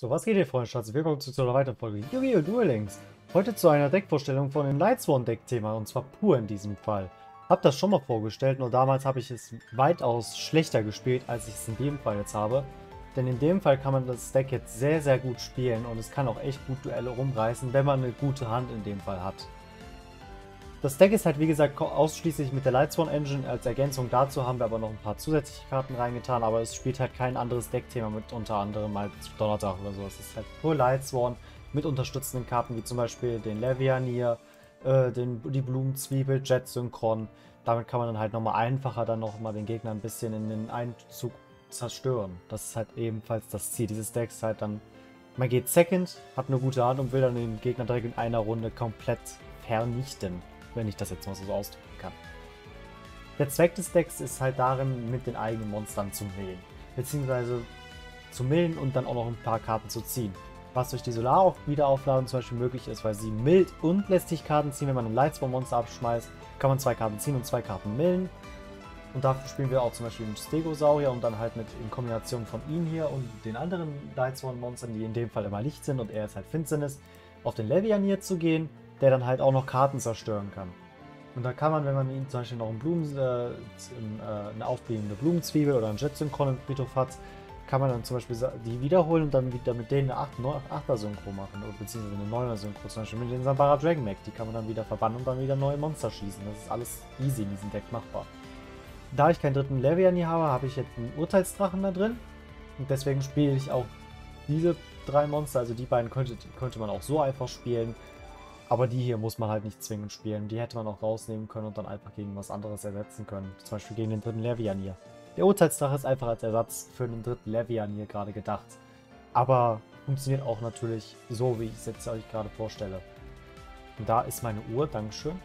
So, was geht hier, Freunde? Willkommen zu einer weiteren Folge Yu-Gi-Oh! Duel Links. Heute zu einer Deckvorstellung von dem Lightsworn-Deck-Thema, und zwar pur in diesem Fall. Hab das schon mal vorgestellt, nur damals habe ich es weitaus schlechter gespielt, als ich es in dem Fall jetzt habe. Denn in dem Fall kann man das Deck jetzt sehr, sehr gut spielen und es kann auch echt gut Duelle rumreißen, wenn man eine gute Hand in dem Fall hat. Das Deck ist halt wie gesagt ausschließlich mit der Lightsworn Engine. Als Ergänzung dazu haben wir aber noch ein paar zusätzliche Karten reingetan, aber es spielt halt kein anderes Deckthema mit, unter anderem als Donnerdrache oder so. Es ist halt pur Lightsworn mit unterstützenden Karten wie zum Beispiel den Levianir, die Blumenzwiebel, Jet Synchron. Damit kann man dann halt nochmal einfacher dann nochmal den Gegner ein bisschen in den Einzug zerstören. Das ist halt ebenfalls das Ziel dieses Decks, halt dann, man geht Second, hat eine gute Hand und will dann den Gegner direkt in einer Runde komplett vernichten, wenn ich das jetzt mal so ausdrücken kann. Der Zweck des Decks ist halt darin, mit den eigenen Monstern zu millen. Beziehungsweise zu millen und dann auch noch ein paar Karten zu ziehen. Was durch die Solar-Wiederaufladung zum Beispiel möglich ist, weil sie mildt und lässt sich Karten ziehen. Wenn man ein Lightsworn-Monster abschmeißt, kann man 2 Karten ziehen und 2 Karten millen. Und dafür spielen wir auch zum Beispiel den Stegosaurier und dann halt in Kombination von ihm hier und den anderen Lightsworn-Monstern, die in dem Fall immer Licht sind und er ist halt Finsternis, auf den Levianir zu gehen, der dann halt auch noch Karten zerstören kann. Und da kann man, wenn man ihn zum Beispiel noch eine aufbliebende Blumenzwiebel oder einen Jet Synchron im Friedhof hat, kann man dann zum Beispiel die wiederholen und dann wieder mit denen eine 8er Synchro machen, oder beziehungsweise eine 9er Synchro, zum Beispiel mit den Zambara Dragon Mech, die kann man dann wieder verbannen und dann wieder neue Monster schießen. Das ist alles easy in diesem Deck machbar. Da ich keinen dritten Levianir habe, habe ich jetzt einen Urteilsdrachen da drin und deswegen spiele ich auch diese 3 Monster, also die beiden könnte man auch so einfach spielen. Aber die hier muss man halt nicht zwingend spielen. Die hätte man auch rausnehmen können und dann einfach gegen was anderes ersetzen können. Zum Beispiel gegen den dritten Levianir. Der Urteilsdrache ist einfach als Ersatz für den dritten Levianir gerade gedacht. Aber funktioniert auch natürlich so, wie ich es jetzt euch gerade vorstelle. Und da ist meine Uhr, Dankeschön.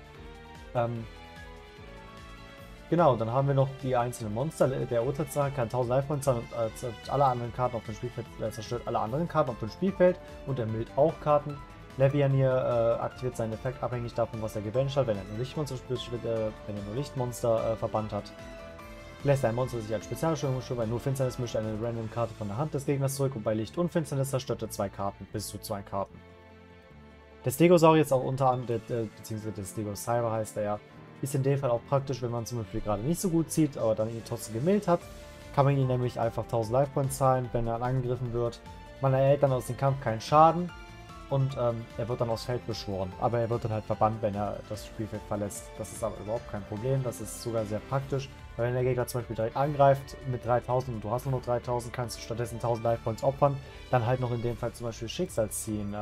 Genau, dann haben wir noch die einzelnen Monster. Der Urteilsdrache kann 1000 Life-Points und alle anderen Karten auf dem Spielfeld, zerstört alle anderen Karten auf dem Spielfeld und er mildt auch Karten. Levianir aktiviert seinen Effekt abhängig davon, was er gebannt hat. Wenn er nur Lichtmonster verbannt hat, lässt ein Monster sich als Spezialbeschwörung bei nur Finsternis mischt eine random Karte von der Hand des Gegners zurück und bei Licht und Finsternis zerstört er 2 Karten, bis zu 2 Karten. Der Stegosaurier ist auch unter anderem, beziehungsweise der Stegosaurier heißt er ja, ist in dem Fall auch praktisch, wenn man zum Beispiel gerade nicht so gut zieht, aber dann ihn trotzdem gemillt hat, kann man ihn nämlich einfach 1000 Life Points zahlen, wenn er angegriffen wird. Man erhält dann aus dem Kampf keinen Schaden. Und er wird dann aufs Feld beschworen. Aber er wird dann halt verbannt, wenn er das Spielfeld verlässt. Das ist aber überhaupt kein Problem. Das ist sogar sehr praktisch. Weil wenn der Gegner zum Beispiel direkt angreift mit 3000 und du hast nur noch 3000, kannst du stattdessen 1000 Life Points opfern. Dann halt noch in dem Fall zum Beispiel Schicksalsziehen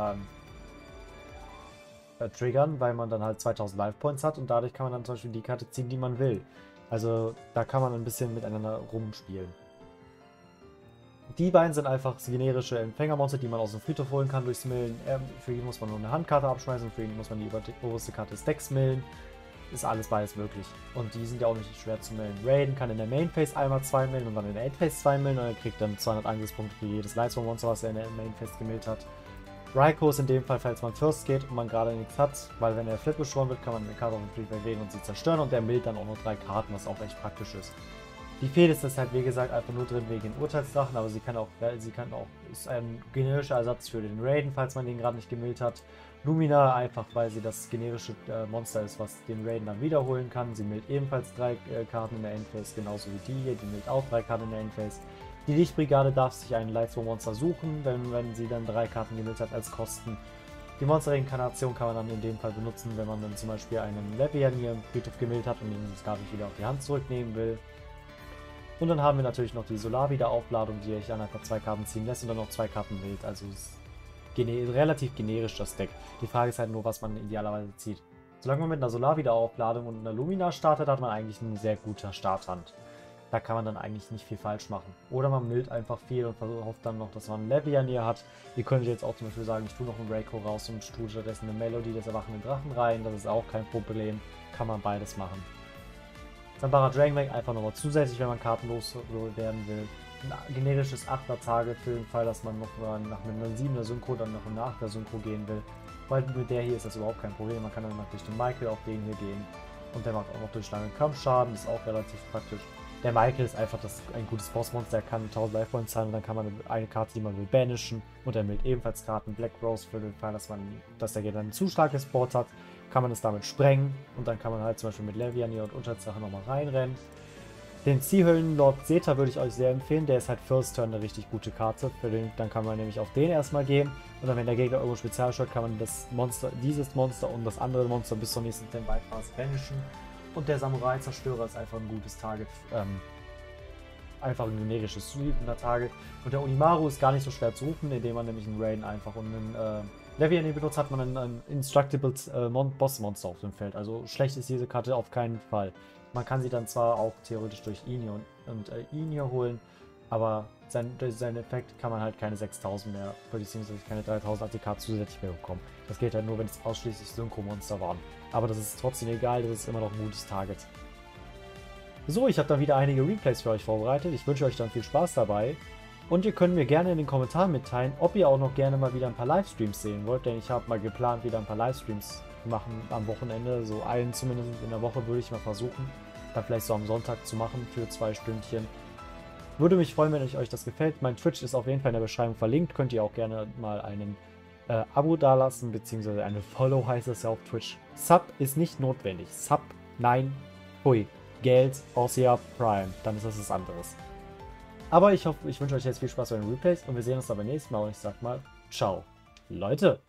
triggern, weil man dann halt 2000 Life Points hat. Und dadurch kann man dann zum Beispiel die Karte ziehen, die man will. Also da kann man ein bisschen miteinander rumspielen. Die beiden sind einfach generische Empfängermonster, die man aus dem Friedhof holen kann durchs Millen. Für ihn muss man nur eine Handkarte abschmeißen, für ihn muss man die oberste Karte des Decks millen. Ist alles beides möglich. Und die sind ja auch nicht schwer zu millen. Raiden kann in der Main Phase einmal 2 millen und dann in der End Phase 2 millen und er kriegt dann 200 Angriffspunkte für jedes Lightsworn-Monster, was er in der Main Phase gemillt hat. Raikou ist in dem Fall, falls man First geht und man gerade nichts hat, weil wenn er Flip beschworen wird, kann man eine Karte auf den Friedhof legen und sie zerstören und der millt dann auch nur 3 Karten, was auch echt praktisch ist. Die Fehde ist halt wie gesagt einfach nur drin wegen den Urteilsdrachen, aber sie kann auch, ist ein generischer Ersatz für den Raiden, falls man den gerade nicht gemillt hat. Lumina einfach, weil sie das generische Monster ist, was den Raiden dann wiederholen kann. Sie millt ebenfalls 3 Karten in der Endphase, genauso wie die hier, die millt auch 3 Karten in der Endphase. Die Lichtbrigade darf sich ein Lightsworn-Monster suchen, wenn sie dann 3 Karten gemillt hat als Kosten. Die Monster-Reinkarnation kann man dann in dem Fall benutzen, wenn man dann zum Beispiel einen Levianir im Friedhof gemillt hat und ihn das gar nicht wieder auf die Hand zurücknehmen will. Und dann haben wir natürlich noch die Solar-Wiederaufladung, die euch einfach 2 Karten ziehen lässt und dann noch 2 Karten wählt. Also ist relativ generisch das Deck. Die Frage ist halt nur, was man idealerweise zieht. Solange man mit einer Solar-Wiederaufladung und einer Lumina startet, hat man eigentlich eine sehr gute Starthand. Da kann man dann eigentlich nicht viel falsch machen. Oder man mildt einfach viel und hofft dann noch, dass man einen Levianir hat. Ihr könntet jetzt auch zum Beispiel sagen, ich tue noch einen Raikou raus und tue stattdessen eine Melody des erwachenden Drachen rein. Das ist auch kein Problem. Kann man beides machen. Zambara Dragon Mech einfach nochmal zusätzlich, wenn man kartenlos werden will. Ein generisches 8er Target für den Fall, dass man noch nach einer 7er Synchro dann noch eine 8er Synchro gehen will. Weil mit der hier ist das überhaupt kein Problem. Man kann dann noch durch den Michael auf den hier gehen. Und der macht auch noch durch langen Kampfschaden, das ist auch relativ praktisch. Der Michael ist einfach ein gutes Bossmonster, er kann 1000 Life Points zahlen und dann kann man eine Karte, die man will, banishen und er wählt ebenfalls Karten. Black Rose für den Fall, dass der Gegner ein zu starkes Board hat, kann man es damit sprengen und dann kann man halt zum Beispiel mit Levianier und Unterzache nochmal reinrennen. Den Ziehhöllenlord Zeta würde ich euch sehr empfehlen, der ist halt First Turn eine richtig gute Karte. Dann kann man nämlich auf den erstmal gehen und dann, wenn der Gegner irgendwo Spezial schaut, kann man dieses Monster und das andere Monster bis zur nächsten Standby-Phase banishen. Und der Samurai-Zerstörer ist einfach ein gutes Target, einfach ein generisches sweepender Target. Und der Onimaru ist gar nicht so schwer zu rufen, indem man nämlich einen Rain einfach und einen Levianier benutzt, hat man ein Instructible Boss-Monster auf dem Feld. Also schlecht ist diese Karte auf keinen Fall. Man kann sie dann zwar auch theoretisch durch Inio und Inio holen, aber durch seinen Effekt kann man halt keine 6000 mehr, beziehungsweise keine 3000 ATK zusätzlich mehr bekommen. Das geht halt nur, wenn es ausschließlich Synchro-Monster waren. Aber das ist trotzdem egal, das ist immer noch ein gutes Target. So, ich habe dann wieder einige Replays für euch vorbereitet. Ich wünsche euch dann viel Spaß dabei. Und ihr könnt mir gerne in den Kommentaren mitteilen, ob ihr auch noch gerne mal wieder ein paar Livestreams sehen wollt, denn ich habe mal geplant, wieder ein paar Livestreams zu machen am Wochenende. So einen zumindest in der Woche würde ich mal versuchen, dann vielleicht so am Sonntag zu machen für 2 Stündchen. Würde mich freuen, wenn euch das gefällt. Mein Twitch ist auf jeden Fall in der Beschreibung verlinkt. Könnt ihr auch gerne mal einen Abo dalassen, beziehungsweise eine Follow heißt es ja auf Twitch. Sub ist nicht notwendig. Sub, nein, hui. Geld, außer Prime, dann ist das was anderes. Aber ich wünsche euch jetzt viel Spaß bei den Replays und wir sehen uns dann beim nächsten Mal und ich sag mal, ciao, Leute!